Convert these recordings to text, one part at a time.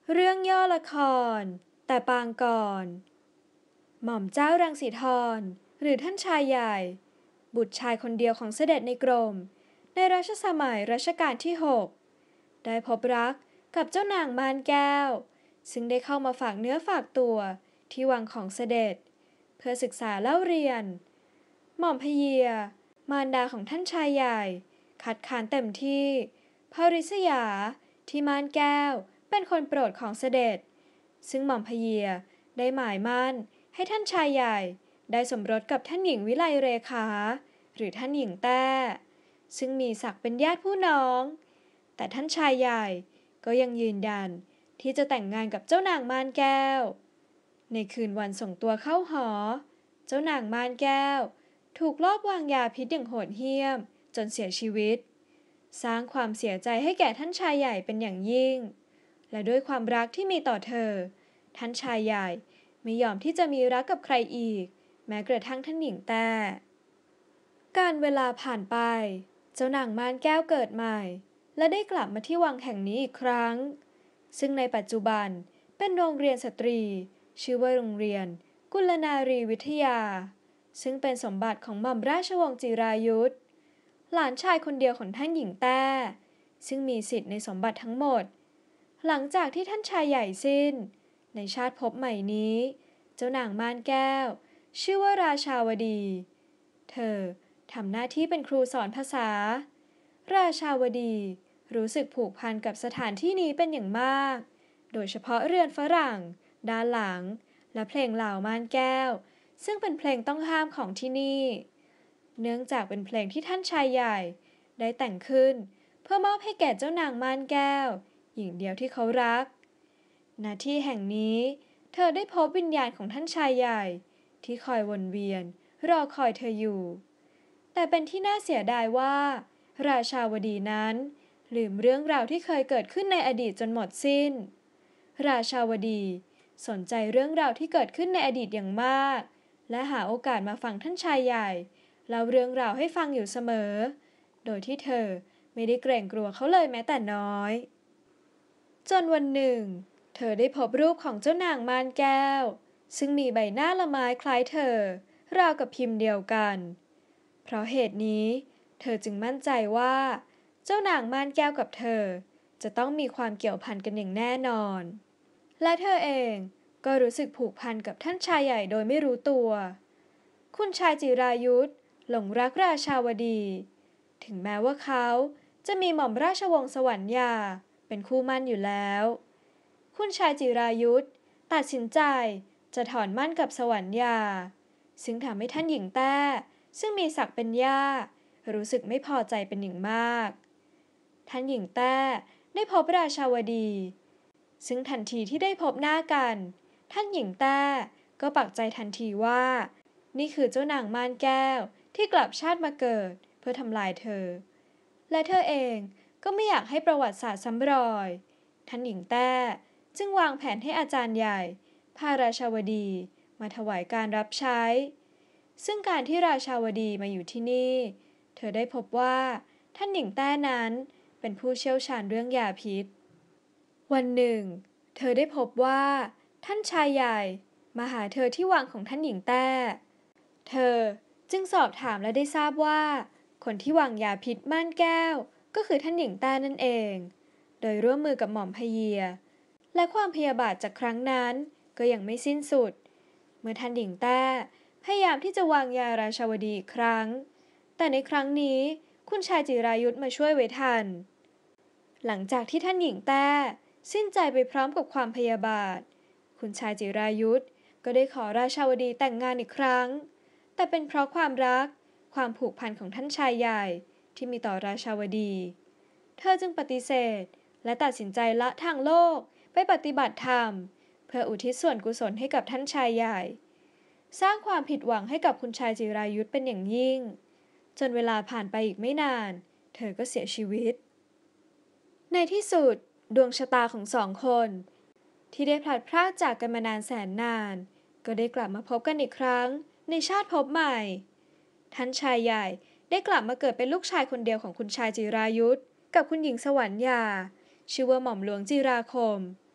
เรื่องย่อละครแต่ปางก่อนหม่อมเจ้ารังสีธรหรือท่านชายใหญ่บุตรชายคนเดียวของเสด็จในกรมในรัชสมัยรัชกาลที่6ได้พบรักกับเจ้านางม่านแก้วซึ่งได้เข้ามาฝากเนื้อฝากตัวที่วังของเสด็จเพื่อศึกษาเล่าเรียนหม่อมพเยียมารดาของท่านชายใหญ่คัดค้านเต็มที่ภริษยาที่ม่านแก้วเป็นคนโปรดของเสด็จซึ่งหม่อมพเยียได้หมายมั่นให้ท่านชายใหญ่ได้สมรสกับท่านหญิงวิไลเรขาหรือท่านหญิงแต้ซึ่งมีศักดิ์เป็นญาติผู้น้องแต่ท่านชายใหญ่ก็ยังยืนยันที่จะแต่งงานกับเจ้านางม่านแก้วในคืนวันส่งตัวเข้าหอเจ้านางม่านแก้วถูกลอบวางยาพิษอย่างโหดเหี้ยมจนเสียชีวิตสร้างความเสียใจให้แก่ท่านชายใหญ่เป็นอย่างยิ่งและด้วยความรักที่มีต่อเธอท่านชายใหญ่ไม่ยอมที่จะมีรักกับใครอีกแม้กระทั่งท่านหญิงแต่การเวลาผ่านไปเจ้านางม่านแก้วเกิดใหม่และได้กลับมาที่วังแห่งนี้อีกครั้งซึ่งในปัจจุบันเป็นโรงเรียนสตรีชื่อว่าโรงเรียนกุลนารีวิทยาซึ่งเป็นสมบัติของหม่อมราชวงศ์จิรายุทธหลานชายคนเดียวของท่านหญิงแต้ซึ่งมีสิทธิ์ในสมบัติทั้งหมดหลังจากที่ท่านชายใหญ่สิ้นในชาติภพใหม่นี้เจ้านางม่านแก้วชื่อว่าราชาวดีเธอทำหน้าที่เป็นครูสอนภาษาราชาวดีรู้สึกผูกพันกับสถานที่นี้เป็นอย่างมากโดยเฉพาะเรือนฝรั่งด้านหลังและเพลงเหล่าม่านแก้วซึ่งเป็นเพลงต้องห้ามของที่นี่เนื่องจากเป็นเพลงที่ท่านชายใหญ่ได้แต่งขึ้นเพื่อมอบให้แก่เจ้านางม่านแก้วหญิงเดียวที่เขารักณที่แห่งนี้เธอได้พบวิญญาณของท่านชายใหญ่ที่คอยวนเวียนรอคอยเธออยู่แต่เป็นที่น่าเสียดายว่าราชาวดีนั้นลืมเรื่องราวที่เคยเกิดขึ้นในอดีตจนหมดสิ้นราชาวดีสนใจเรื่องราวที่เกิดขึ้นในอดีตอย่างมากและหาโอกาสมาฟังท่านชายใหญ่เล่าเรื่องราวให้ฟังอยู่เสมอโดยที่เธอไม่ได้เกรงกลัวเขาเลยแม้แต่น้อยจนวันหนึ่งเธอได้พบรูปของเจ้านางม่านแก้วซึ่งมีใบหน้าละไม้คล้ายเธอราวกับพิมพ์เดียวกันเพราะเหตุนี้เธอจึงมั่นใจว่าเจ้านางม่านแก้วกับเธอจะต้องมีความเกี่ยวพันกันอย่างแน่นอนและเธอเองก็รู้สึกผูกพันกับท่านชายใหญ่โดยไม่รู้ตัวคุณชายจิรายุทธหลงรักราชาวดีถึงแม้ว่าเขาจะมีหม่อมราชวงศ์สวรรยาเป็นคู่มั่นอยู่แล้วคุณชายจิรายุทธตัดสินใจจะถอนมั่นกับสวรรยาซึ่งทำให้ท่านหญิงแต้ซึ่งมีศักดิ์เป็นย่ารู้สึกไม่พอใจเป็นอย่างมากท่านหญิงแต้ได้พบราชาวดีซึ่งทันทีที่ได้พบหน้ากันท่านหญิงแต้ก็ปักใจทันทีว่านี่คือเจ้านางม่านแก้วที่กลับชาติมาเกิดเพื่อทำลายเธอและเธอเองก็ไม่อยากให้ประวัติศาสตร์ซ้ำรอยท่านหญิงแต้จึงวางแผนให้อาจารย์ใหญ่พาราชาวดีมาถวายการรับใช้ซึ่งการที่ราชาวดีมาอยู่ที่นี่เธอได้พบว่าท่านหญิงแต้นั้นเป็นผู้เชี่ยวชาญเรื่องยาพิษวันหนึ่งเธอได้พบว่าท่านชายใหญ่มาหาเธอที่วังของท่านหญิงแต้เธอจึงสอบถามและได้ทราบว่าคนที่วางยาพิษม่านแก้วก็คือท่านหญิงแต้นั่นเองโดยร่วมมือกับหม่อมพเยียและความพยาบาทจากครั้งนั้นก็ยังไม่สิ้นสุดเมื่อท่านหญิงแต้พยายามที่จะวางยาราชาวดีอีกครั้งแต่ในครั้งนี้คุณชายจิรายุทธมาช่วยไว้ทันหลังจากที่ท่านหญิงแต้สิ้นใจไปพร้อมกับความพยาบาทคุณชายจิรายุทธก็ได้ขอราชาวดีแต่งงานอีกครั้งแต่เป็นเพราะความรักความผูกพันของท่านชายใหญ่ที่มีต่อราชาวดีเธอจึงปฏิเสธและตัดสินใจละทางโลกไปปฏิบัติธรรมเพื่ออุทิศส่วนกุศลให้กับท่านชายใหญ่สร้างความผิดหวังให้กับคุณชายจิรายุทธเป็นอย่างยิ่งจนเวลาผ่านไปอีกไม่นานเธอก็เสียชีวิตในที่สุดดวงชะตาของสองคนที่ได้พลัดพรากจากกันมานานแสนนานก็ได้กลับมาพบกันอีกครั้งในชาติภพใหม่ท่านชายใหญ่ได้กลับมาเกิดเป็นลูกชายคนเดียวของคุณชายจิรายุทธกับคุณหญิงสวรรยาชื่อว่าหม่อมหลวงจิราคม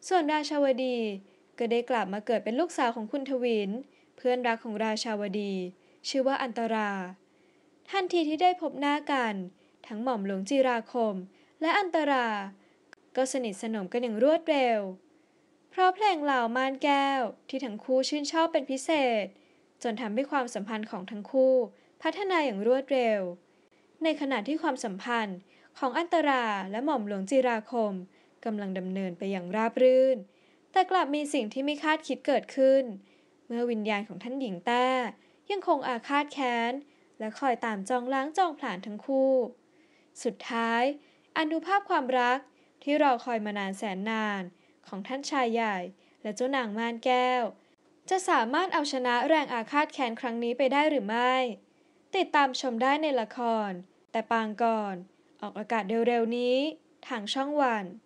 ส่วนราชาวดีก็ได้กลับมาเกิดเป็นลูกสาวของคุณทวินเพื่อนรักของราชาวดีชื่อว่าอันตราทันทีที่ได้พบหน้ากันทั้งหม่อมหลวงจิราคมและอันตราก็สนิทสนมกันอย่างรวดเร็วเพราะเพลงเหล่าม่านแก้วที่ทั้งคู่ชื่นชอบเป็นพิเศษจนทำให้ความสัมพันธ์ของทั้งคู่พัฒนาอย่างรวดเร็วในขณะที่ความสัมพันธ์ของอันตราและหม่อมหลวงจิราคมกำลังดำเนินไปอย่างราบรื่นแต่กลับมีสิ่งที่ไม่คาดคิดเกิดขึ้นเมื่อวิญญาณของท่านหญิงแต้ยังคงอาฆาตแค้นและคอยตามจองล้างจองผลาญทั้งคู่สุดท้ายอนุภาพความรักที่รอคอยมานานแสนนานของท่านชายใหญ่และเจ้านางม่านแก้วจะสามารถเอาชนะแรงอาฆาตแค้นครั้งนี้ไปได้หรือไม่ติดตามชมได้ในละครแต่ปางก่อนออกอากาศเร็วๆนี้ทางช่องวัน